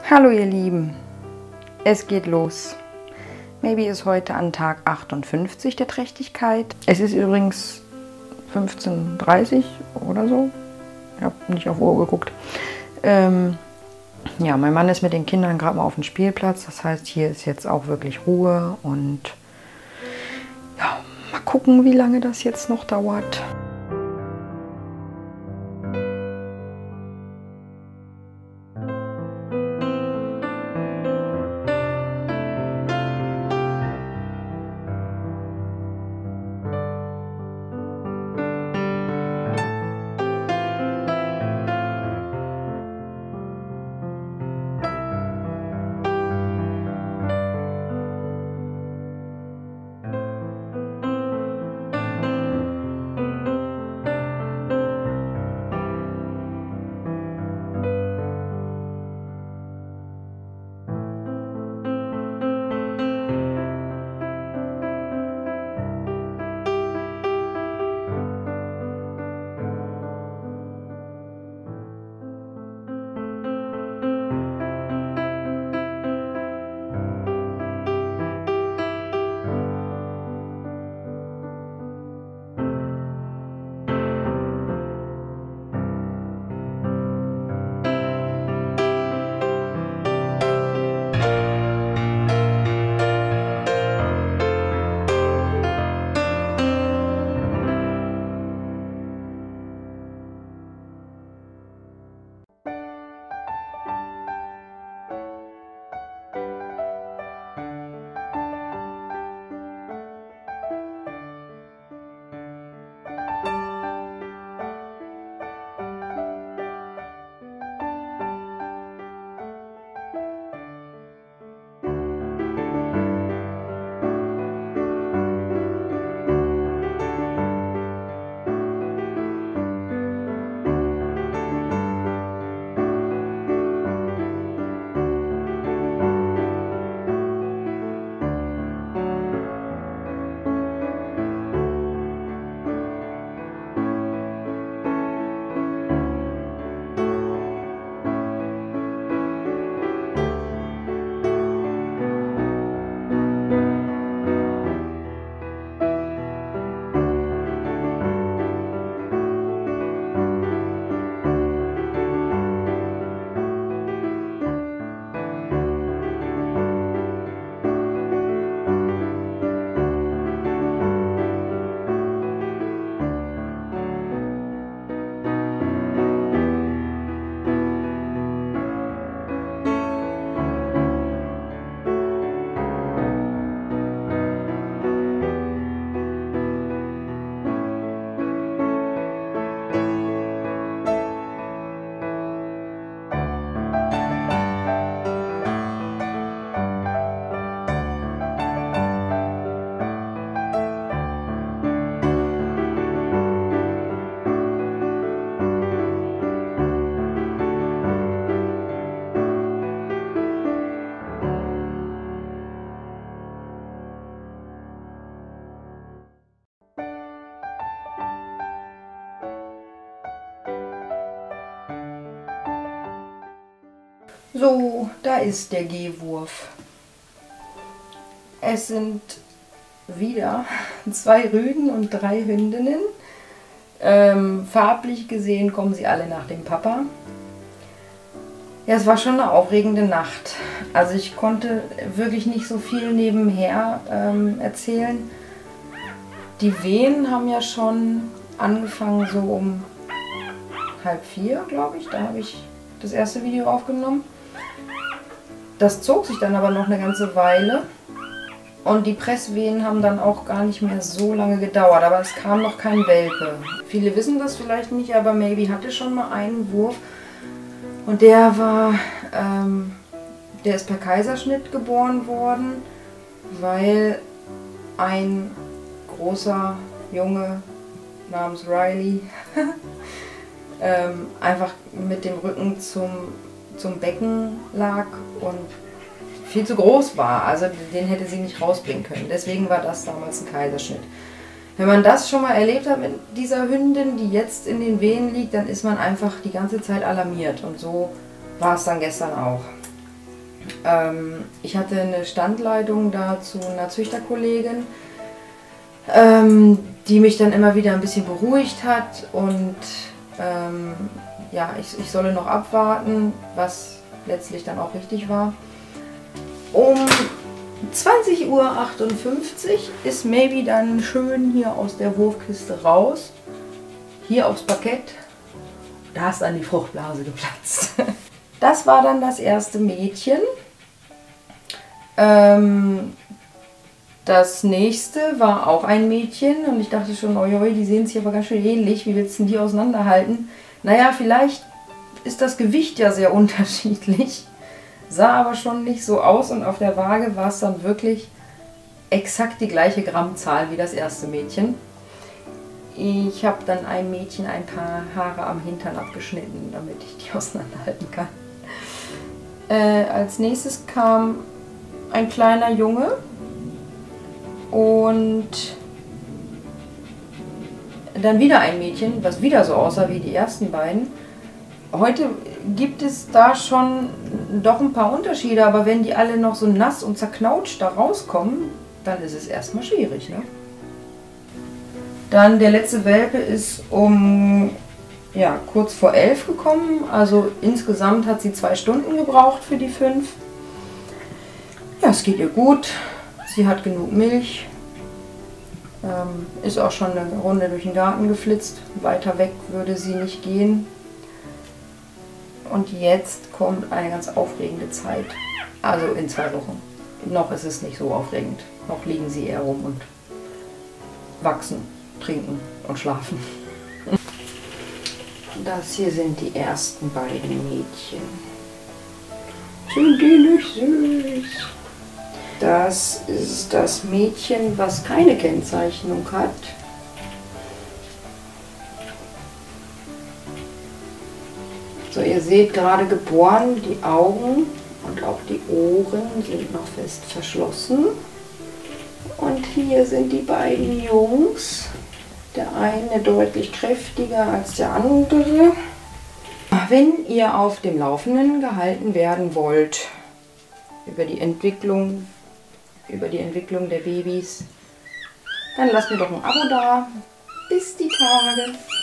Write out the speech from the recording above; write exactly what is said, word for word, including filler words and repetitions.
Hallo ihr Lieben, es geht los. Maybe ist heute an Tag achtundfünfzig der Trächtigkeit. Es ist übrigens fünfzehn Uhr dreißig oder so. Ich habe nicht auf Uhr geguckt. Ähm, ja, mein Mann ist mit den Kindern gerade mal auf dem Spielplatz. Das heißt, hier ist jetzt auch wirklich Ruhe und ja, mal gucken, wie lange das jetzt noch dauert. So, da ist der Gehwurf. Es sind wieder zwei Rüden und drei Hündinnen. Ähm, farblich gesehen kommen sie alle nach dem Papa. Ja, es war schon eine aufregende Nacht. Also ich konnte wirklich nicht so viel nebenher ähm, erzählen. Die Wehen haben ja schon angefangen so um halb vier, glaube ich. Da habe ich das erste Video aufgenommen. Das zog sich dann aber noch eine ganze Weile und die Presswehen haben dann auch gar nicht mehr so lange gedauert, aber es kam noch kein Welpe. Viele wissen das vielleicht nicht, aber Maybe hatte schon mal einen Wurf und der war, ähm, der ist per Kaiserschnitt geboren worden, weil ein großer Junge namens Riley ähm, einfach mit dem Rücken zum zum Becken lag und viel zu groß war. Also den hätte sie nicht rausbringen können. Deswegen war das damals ein Kaiserschnitt. Wenn man das schon mal erlebt hat mit dieser Hündin, die jetzt in den Wehen liegt, dann ist man einfach die ganze Zeit alarmiert. Und so war es dann gestern auch. Ähm, ich hatte eine Standleitung da zu einer Züchterkollegin, ähm, die mich dann immer wieder ein bisschen beruhigt hat und ähm, ja, ich, ich solle noch abwarten, was letztlich dann auch richtig war. Um zwanzig Uhr achtundfünfzig ist Maybe dann schön hier aus der Wurfkiste raus, hier aufs Parkett. Da ist dann die Fruchtblase geplatzt. Das war dann das erste Mädchen. Ähm, das nächste war auch ein Mädchen und ich dachte schon, oi, die sehen sich aber ganz schön ähnlich. Wie willst du denn die auseinanderhalten? Naja, vielleicht ist das Gewicht ja sehr unterschiedlich. Sah aber schon nicht so aus und auf der Waage war es dann wirklich exakt die gleiche Grammzahl wie das erste Mädchen. Ich habe dann einem Mädchen ein paar Haare am Hintern abgeschnitten, damit ich die auseinanderhalten kann. Äh, als nächstes kam ein kleiner Junge und dann wieder ein Mädchen, was wieder so aussah wie die ersten beiden. Heute gibt es da schon doch ein paar Unterschiede, aber wenn die alle noch so nass und zerknautscht da rauskommen, dann ist es erstmal schwierig, ne? Dann der letzte Welpe ist um ja, kurz vor elf gekommen, also insgesamt hat sie zwei Stunden gebraucht für die fünf. Ja, es geht ihr gut, sie hat genug Milch, ähm, ist auch schon eine Runde durch den Garten geflitzt, weiter weg würde sie nicht gehen. Und jetzt kommt eine ganz aufregende Zeit, also in zwei Wochen. Noch ist es nicht so aufregend, noch liegen sie eher rum und wachsen, trinken und schlafen. Das hier sind die ersten beiden Mädchen. Sind die nicht süß? Das ist das Mädchen, was keine Kennzeichnung hat. So, ihr seht gerade geboren, die Augen und auch die Ohren sind noch fest verschlossen. Und hier sind die beiden Jungs. Der eine deutlich kräftiger als der andere. Wenn ihr auf dem Laufenden gehalten werden wollt über die Entwicklung, über die Entwicklung der Babys, dann lasst mir doch ein Abo da. Bis die Tage.